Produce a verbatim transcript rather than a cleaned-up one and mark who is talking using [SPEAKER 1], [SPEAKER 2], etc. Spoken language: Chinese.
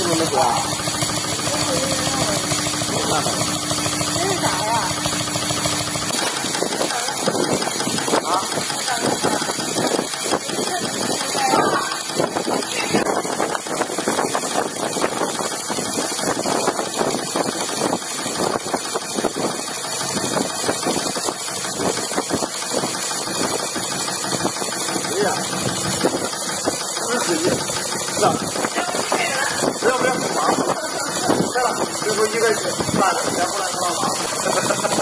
[SPEAKER 1] 么没喝啊？
[SPEAKER 2] 这是啥呀？
[SPEAKER 1] 啊？对呀，这是你，是吧？不要不要，忙，对了，最后一个是拿着，先过来，好了。